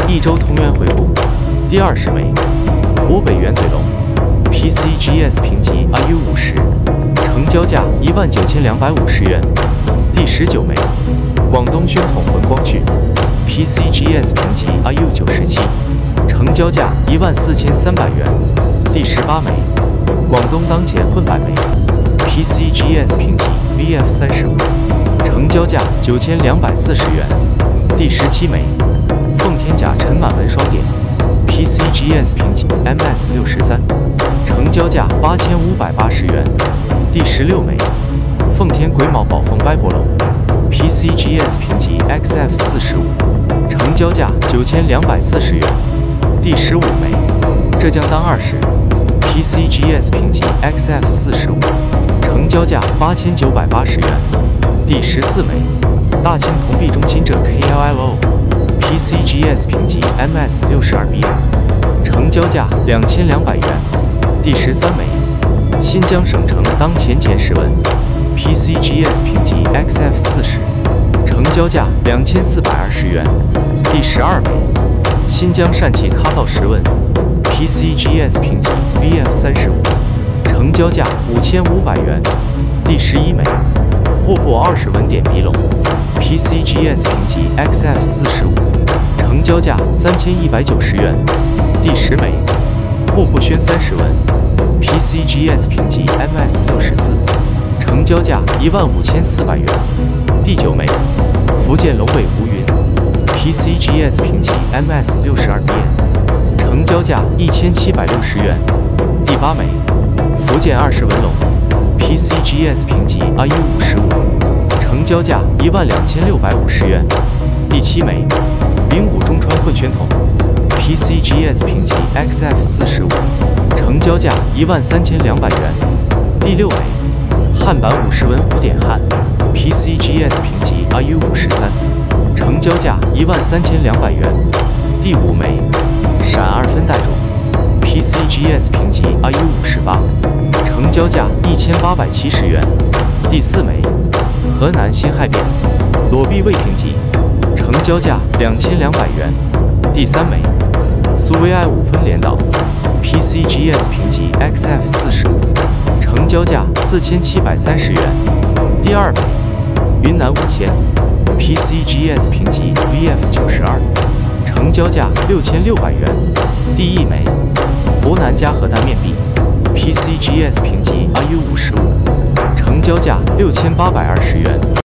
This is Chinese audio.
益州同源回顾第20枚，湖北圆嘴龙 PCGS 评级 IU50，成交价19250元。第19枚，广东宣统浑光绪 PCGS 评级 IU97，成交价14300元。第18枚，广东当前混百枚 PCGS 评级 VF35，成交价9240元。第17枚，奉天甲陈满文双点 PCGS 评级 MS63，成交价8580元。第16枚，奉天癸卯宝凤掰波龙 PCGS 评级 XF45，成交价9240元。第15枚，浙江当20 PCGS 评级 XF45，成交价8980元。第14枚，大清铜币中金浙 KLLO PCGS 评级 MS62BN，成交价2200元。第13枚，新疆省城当前石纹 PCGS 评级 XF40，成交价2420元。第12枚，新疆善器咖造石纹 PCGS 评级 VF35，成交价5500元。第11枚，霍珀20纹点鼻龙 PCGS 评级 XF45，成交价3190元。第10枚，霍珀轩30纹 PCGS 评级 MS64，成交价15400元。第9枚，福建龙尾无云 PCGS 评级 MS62BN，成交价1760元。第8枚，福建20纹龙 PCGS 评级 IU55，成交价12650元。第7枚，丙午中川混宣统 PCGS 评级 XF45，成交价13200元。第6枚，汉版50纹5点汉 PCGS 评级 IU53，成交价13200元。第5枚，闪2分带种 PCGS 评级 IU58，成交价1870元。第4枚，河南辛亥变裸臂未评级，成交价2200元。第3枚，苏维埃5分镰刀 PCGS 评级 XF45，成交价4730元。第2枚，云南5千 PCGS 评级 VF92，成交价6600元。第1枚，湖南嘉禾单面壁 PCGS 评级 IU55，成交价6820元。